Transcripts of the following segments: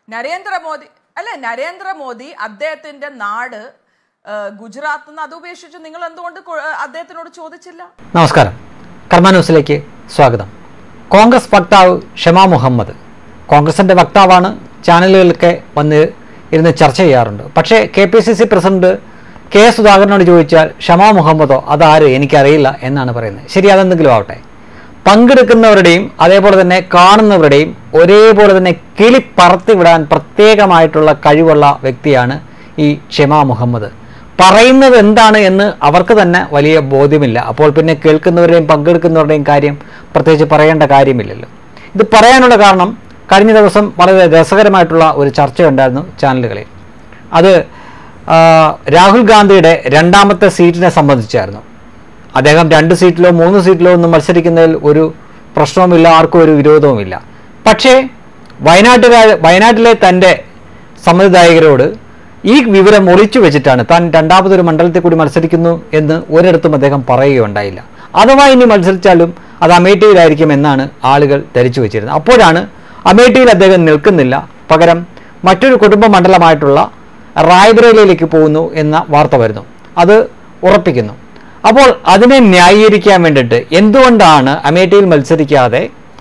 നരേന്ദ്രമോദി അദ്ദേഹത്തിന്റെ നാട് ഗുജറാത്ത് നിന്ന് അത് ഉപേക്ഷിച്ചു നിങ്ങൾ എന്തുകൊണ്ട് അദ്ദേഹത്തിനോട് ചോദിച്ചില്ല? നമസ്കാരം, കർമ്മ ന്യൂസിലേക്ക് സ്വാഗതം. കോൺഗ്രസ് വക്താവ് ഷമാ മുഹമ്മദ് കോൺഗ്രസിന്റെ വക്താവാണ്. ചാനലുകളിലൊക്കെ വന്ന് ഇരുന്ന് ചർച്ച ചെയ്യാറുണ്ട്. പക്ഷേ KPCC പ്രസിഡന്റ് കെ സുധാകരനോട് ചോദിച്ചാൽ ഷമാ മുഹമ്മദോ അതാര് എനിക്കറിയില്ല എന്നാണ് പറയുന്നത്. ശരി, അതെന്തെങ്കിലും ആവട്ടെ. പങ്കെടുക്കുന്നവരുടെയും അതേപോലെ തന്നെ കാണുന്നവരുടെയും ഒരേപോലെ തന്നെ കിളി പറത്തിവിടാൻ പ്രത്യേകമായിട്ടുള്ള കഴിവുള്ള വ്യക്തിയാണ് ഈ ഷമാ മുഹമ്മദ്. പറയുന്നത് എന്താണ് എന്ന് അവർക്ക് തന്നെ വലിയ ബോധ്യമില്ല. അപ്പോൾ പിന്നെ കേൾക്കുന്നവരുടെയും പങ്കെടുക്കുന്നവരുടെയും കാര്യം പ്രത്യേകിച്ച് പറയേണ്ട കാര്യമില്ലല്ലോ. ഇത് പറയാനുള്ള കാരണം കഴിഞ്ഞ ദിവസം വളരെ രസകരമായിട്ടുള്ള ഒരു ചർച്ചയുണ്ടായിരുന്നു ചാനലുകളിൽ. അത് രാഹുൽ ഗാന്ധിയുടെ രണ്ടാമത്തെ സീറ്റിനെ സംബന്ധിച്ചായിരുന്നു. അദ്ദേഹം 2 സീറ്റിലോ 3 സീറ്റിലോ ഒന്നും മത്സരിക്കുന്നതിൽ ഒരു പ്രശ്നവുമില്ല, ആർക്കും ഒരു വിരോധവുമില്ല. പക്ഷേ വയനാട്ടിലെ തൻ്റെ സമ്മതിദായകരോട് ഈ വിവരം ഒളിച്ചു വെച്ചിട്ടാണ് താൻ രണ്ടാമതൊരു മണ്ഡലത്തിൽ കൂടി മത്സരിക്കുന്നു എന്ന് ഒരിടത്തും അദ്ദേഹം പറയുകയുണ്ടായില്ല. അഥവാ ഇനി മത്സരിച്ചാലും അത് അമേഠിയിലായിരിക്കും എന്നാണ് ആളുകൾ ധരിച്ചു വെച്ചിരുന്നത്. അപ്പോഴാണ് അമേഠിയിൽ അദ്ദേഹം നിൽക്കുന്നില്ല, പകരം മറ്റൊരു കുടുംബ മണ്ഡലമായിട്ടുള്ള റായ്ബറേലിയിലേക്ക് പോകുന്നു എന്ന വാർത്ത വരുന്നു. അത് ഉറപ്പിക്കുന്നു. അപ്പോൾ അതിനെ ന്യായീകരിക്കാൻ വേണ്ടിയിട്ട് എന്തുകൊണ്ടാണ് അമേഠിയിൽ മത്സരിക്കാതെ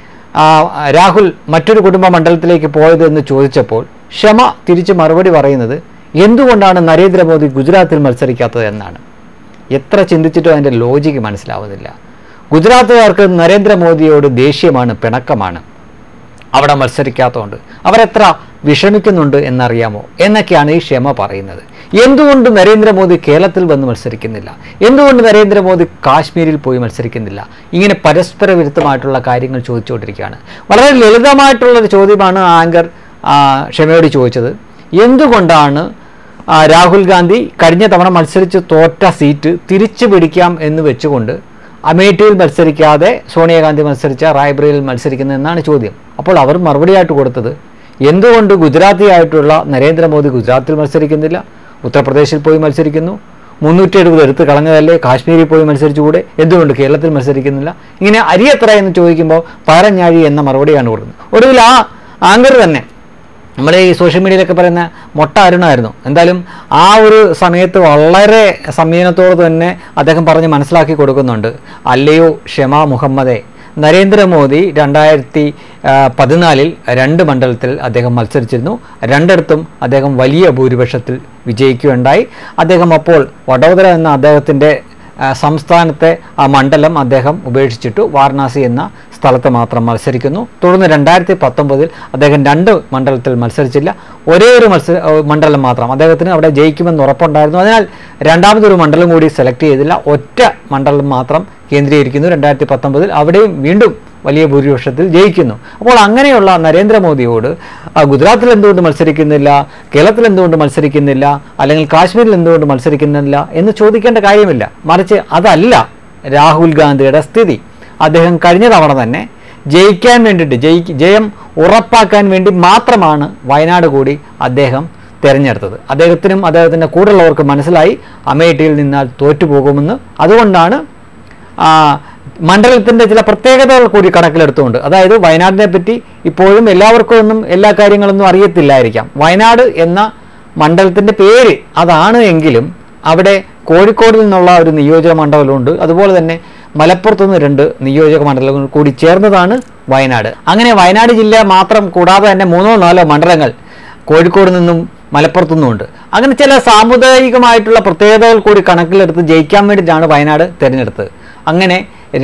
രാഹുൽ മറ്റൊരു കുടുംബ മണ്ഡലത്തിലേക്ക് പോയത് എന്ന് ചോദിച്ചപ്പോൾ ഷമ തിരിച്ച് മറുപടി പറയുന്നത് എന്തുകൊണ്ടാണ് നരേന്ദ്രമോദി ഗുജറാത്തിൽ മത്സരിക്കാത്തത് എന്നാണ്. എത്ര ചിന്തിച്ചിട്ടും അതിൻ്റെ ലോജിക്ക് മനസ്സിലാവുന്നില്ല. ഗുജറാത്തുകാർക്ക് നരേന്ദ്രമോദിയോട് ദേഷ്യമാണ്, പിണക്കമാണ്. അവിടെ മത്സരിക്കാത്തതുകൊണ്ട് അവരെത്ര വിഷമിക്കുന്നുണ്ട് എന്നറിയാമോ എന്നൊക്കെയാണ് ഈ ക്ഷമ പറയുന്നത്. എന്തുകൊണ്ട് നരേന്ദ്രമോദി കേരളത്തിൽ വന്ന് മത്സരിക്കുന്നില്ല? എന്തുകൊണ്ട് നരേന്ദ്രമോദി കാശ്മീരിൽ പോയി മത്സരിക്കുന്നില്ല? ഇങ്ങനെ പരസ്പര വിരുദ്ധമായിട്ടുള്ള കാര്യങ്ങൾ ചോദിച്ചുകൊണ്ടിരിക്കുകയാണ്. വളരെ ലളിതമായിട്ടുള്ളൊരു ചോദ്യമാണ് ആങ്കർ ക്ഷമയോട് ചോദിച്ചത്. എന്തുകൊണ്ടാണ് രാഹുൽ ഗാന്ധി കഴിഞ്ഞ തവണ മത്സരിച്ച് തോറ്റ സീറ്റ് തിരിച്ചു പിടിക്കാം എന്ന് വെച്ചുകൊണ്ട് അമേഠിയിൽ മത്സരിക്കാതെ സോണിയാഗാന്ധി മത്സരിച്ച റായ്ബറേലിയിൽ മത്സരിക്കുന്നതെന്നാണ് ചോദ്യം. അപ്പോൾ അവർ മറുപടിയായിട്ട് കൊടുത്തത് എന്തുകൊണ്ട് ഗുജറാത്തിയായിട്ടുള്ള നരേന്ദ്രമോദി ഗുജറാത്തിൽ മത്സരിക്കുന്നില്ല, ഉത്തർപ്രദേശിൽ പോയി മത്സരിക്കുന്നു, 370 എടുത്ത് കളഞ്ഞതല്ലേ, കാശ്മീരിൽ പോയി മത്സരിച്ചുകൂടെ, എന്തുകൊണ്ട് കേരളത്തിൽ മത്സരിക്കുന്നില്ല? ഇങ്ങനെ അരിയത്ര എന്ന് ചോദിക്കുമ്പോൾ പരഞ്ഞാഴി എന്ന മറുപടിയാണ് കൊടുക്കുന്നത്. ഒടുവിൽ ആ ആങ്കർ തന്നെ നമ്മുടെ ഈ സോഷ്യൽ മീഡിയയിലൊക്കെ പറയുന്ന മൊട്ട അരുണായിരുന്നു. എന്തായാലും ആ ഒരു സമയത്ത് വളരെ സംയമനത്തോടെ തന്നെ അദ്ദേഹം പറഞ്ഞ് മനസ്സിലാക്കി കൊടുക്കുന്നുണ്ട്. അല്ലയോ ഷമാ മുഹമ്മദേ, നരേന്ദ്രമോദി 2014 2 മണ്ഡലത്തിൽ അദ്ദേഹം മത്സരിച്ചിരുന്നു. 2ഇടത്തും അദ്ദേഹം വലിയ ഭൂരിപക്ഷത്തിൽ വിജയിക്കുകയുണ്ടായി. അദ്ദേഹം അപ്പോൾ വഡോദര എന്ന അദ്ദേഹത്തിൻ്റെ സംസ്ഥാനത്തെ ആ മണ്ഡലം അദ്ദേഹം ഉപേക്ഷിച്ചിട്ടു വാരണാസി എന്ന സ്ഥലത്ത് മാത്രം മത്സരിക്കുന്നു. തുടർന്ന് 2019 അദ്ദേഹം 2 മണ്ഡലത്തിൽ മത്സരിച്ചില്ല, ഒരേ ഒരു മണ്ഡലം മാത്രം. അദ്ദേഹത്തിന് അവിടെ ജയിക്കുമെന്ന് ഉറപ്പുണ്ടായിരുന്നു. അതിനാൽ രണ്ടാമതൊരു മണ്ഡലം കൂടി സെലക്ട് ചെയ്തില്ല, ഒറ്റ മണ്ഡലം മാത്രം കേന്ദ്രീകരിക്കുന്നു. 2019 അവിടെയും വീണ്ടും വലിയ ഭൂരിപക്ഷത്തിൽ ജയിക്കുന്നു. അപ്പോൾ അങ്ങനെയുള്ള നരേന്ദ്രമോദിയോട് ഗുജറാത്തിൽ എന്തുകൊണ്ട് മത്സരിക്കുന്നില്ല, കേരളത്തിൽ എന്തുകൊണ്ട് മത്സരിക്കുന്നില്ല, അല്ലെങ്കിൽ കാശ്മീരിൽ എന്തുകൊണ്ട് മത്സരിക്കുന്നില്ല എന്ന് ചോദിക്കേണ്ട കാര്യമില്ല. മറിച്ച് അതല്ല രാഹുൽ ഗാന്ധിയുടെ സ്ഥിതി. അദ്ദേഹം കഴിഞ്ഞ തവണ തന്നെ ജയിക്കാൻ വേണ്ടിയിട്ട് ജയം ഉറപ്പാക്കാൻ വേണ്ടി മാത്രമാണ് വയനാട് കൂടി അദ്ദേഹം തിരഞ്ഞെടുത്തത്. അദ്ദേഹത്തിനും അദ്ദേഹത്തിൻ്റെ കൂടെയുള്ളവർക്ക് മനസ്സിലായി അമേഠിയിൽ നിന്നാൽ തോറ്റുപോകുമെന്ന്. അതുകൊണ്ടാണ് മണ്ഡലത്തിൻ്റെ ചില പ്രത്യേകതകൾ കൂടി കണക്കിലെടുത്തുകൊണ്ട്, അതായത് വയനാടിനെ പറ്റി ഇപ്പോഴും എല്ലാവർക്കും ഒന്നും എല്ലാ കാര്യങ്ങളൊന്നും അറിയത്തില്ലായിരിക്കാം. വയനാട് എന്ന മണ്ഡലത്തിൻ്റെ പേര് അതാണ് എങ്കിലും അവിടെ കോഴിക്കോട് നിന്നുള്ള ഒരു നിയോജക മണ്ഡലമുണ്ട്. അതുപോലെ തന്നെ മലപ്പുറത്തുനിന്ന് 2 നിയോജക മണ്ഡലങ്ങൾ കൂടി ചേർന്നതാണ് വയനാട്. അങ്ങനെ വയനാട് ജില്ല മാത്രം കൂടാതെ തന്നെ 3-4 മണ്ഡലങ്ങൾ കോഴിക്കോട് നിന്നും മലപ്പുറത്തു നിന്നുമുണ്ട്. അങ്ങനെ ചില സാമുദായികമായിട്ടുള്ള പ്രത്യേകതകൾ കൂടി കണക്കിലെടുത്ത് ജയിക്കാൻ വേണ്ടിയിട്ടാണ് വയനാട് തിരഞ്ഞെടുത്തത്. അങ്ങനെ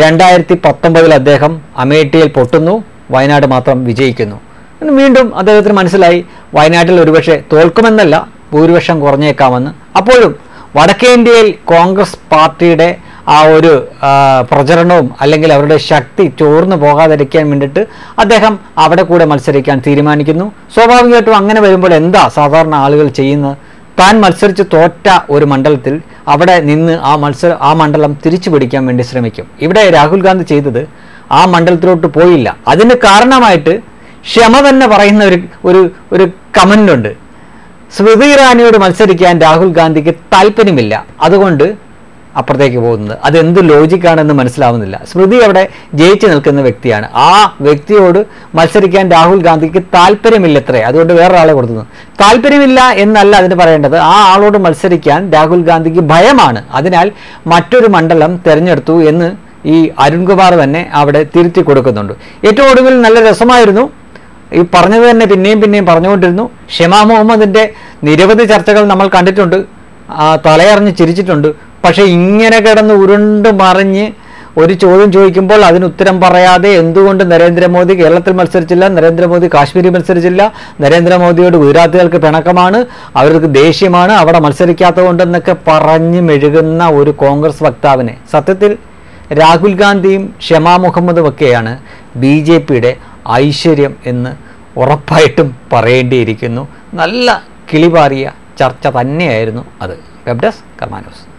2019 അദ്ദേഹം അമേഠിയിൽ പൊട്ടുന്നു, വയനാട് മാത്രം വിജയിക്കുന്നു. വീണ്ടും അദ്ദേഹത്തിന് മനസ്സിലായി വയനാട്ടിൽ ഒരുപക്ഷെ തോൽക്കുമെന്നല്ല, ഭൂരിപക്ഷം കുറഞ്ഞേക്കാമെന്ന്. അപ്പോഴും വടക്കേ ഇന്ത്യയിൽ കോൺഗ്രസ് പാർട്ടിയുടെ ആ ഒരു പ്രചരണവും അല്ലെങ്കിൽ അവരുടെ ശക്തി ചോർന്നു പോകാതിരിക്കാൻ വേണ്ടിയിട്ട് അദ്ദേഹം അവിടെ കൂടെ മത്സരിക്കാൻ തീരുമാനിക്കുന്നു. സ്വാഭാവികമായിട്ടും അങ്ങനെ വരുമ്പോൾ എന്താ സാധാരണ ആളുകൾ ചെയ്യുന്നത്? താൻ മത്സരിച്ച് തോറ്റ ഒരു മണ്ഡലത്തിൽ അവിടെ നിന്ന് ആ മണ്ഡലം തിരിച്ചു പിടിക്കാൻ വേണ്ടി ശ്രമിക്കും. ഇവിടെ രാഹുൽ ഗാന്ധി ചെയ്തത് ആ മണ്ഡലത്തിലോട്ട് പോയില്ല. അതിന് കാരണമായിട്ട് ക്ഷമ തന്നെ പറയുന്ന ഒരു കമൻ്റുണ്ട്. സ്മൃതി ഇറാനിയോട് മത്സരിക്കാൻ രാഹുൽ ഗാന്ധിക്ക് താല്പര്യമില്ല, അതുകൊണ്ട് അപ്പുറത്തേക്ക് പോകുന്നത്. അതെന്ത് ലോജിക്കാണെന്ന് മനസ്സിലാവുന്നില്ല. സ്മൃതി അവിടെ ജയിച്ചു നിൽക്കുന്ന വ്യക്തിയാണ്. ആ വ്യക്തിയോട് മത്സരിക്കാൻ രാഹുൽ ഗാന്ധിക്ക് താല്പര്യമില്ലത്രേ. അതുകൊണ്ട് വേറൊരാളെ കൊടുത്തു. താല്പര്യമില്ല എന്നല്ല അതിന് പറയേണ്ടത്. ആ ആളോട് മത്സരിക്കാൻ രാഹുൽ ഗാന്ധിക്ക് ഭയമാണ്. അതിനാൽ മറ്റൊരു മണ്ഡലം തിരഞ്ഞെടുത്തു എന്ന് ഈ അരുൺകുമാർ തന്നെ അവിടെ തിരുത്തി കൊടുക്കുന്നുണ്ട്. ഏറ്റവും ഒടുവിൽ നല്ല രസമായിരുന്നു. ഈ പറഞ്ഞത് തന്നെ പിന്നെയും പറഞ്ഞുകൊണ്ടിരുന്നു. ഷെമാ മുഹമ്മദിൻ്റെ നിരവധി ചർച്ചകൾ നമ്മൾ കണ്ടിട്ടുണ്ട്. തലയറിഞ്ഞ് ചിരിച്ചിട്ടുണ്ട്. പക്ഷേ ഇങ്ങനെ കിടന്ന് ഉരുണ്ട് മറിഞ്ഞ് ഒരു ചോദ്യം ചോദിക്കുമ്പോൾ അതിന് ഉത്തരം പറയാതെ എന്തുകൊണ്ട് നരേന്ദ്രമോദി കേരളത്തിൽ മത്സരിച്ചില്ല, നരേന്ദ്രമോദി കാശ്മീരിൽ മത്സരിച്ചില്ല, നരേന്ദ്രമോദിയോട് ഗുജറാത്തുകൾക്ക് പിണക്കമാണ്, അവർക്ക് ദേഷ്യമാണ്, അവിടെ മത്സരിക്കാത്തതുകൊണ്ടെന്നൊക്കെ പറഞ്ഞ് മെഴുകുന്ന ഒരു കോൺഗ്രസ് വക്താവിനെ സത്യത്തിൽ രാഹുൽ ഗാന്ധിയും ഷെമാ മുഹമ്മദും ഒക്കെയാണ് BJPയുടെ ഐശ്വര്യം എന്ന് ഉറപ്പായിട്ടും പറയേണ്ടിയിരിക്കുന്നു. നല്ല കിളിപാറിയ ചർച്ച തന്നെയായിരുന്നു അത്. Web desk Karma news.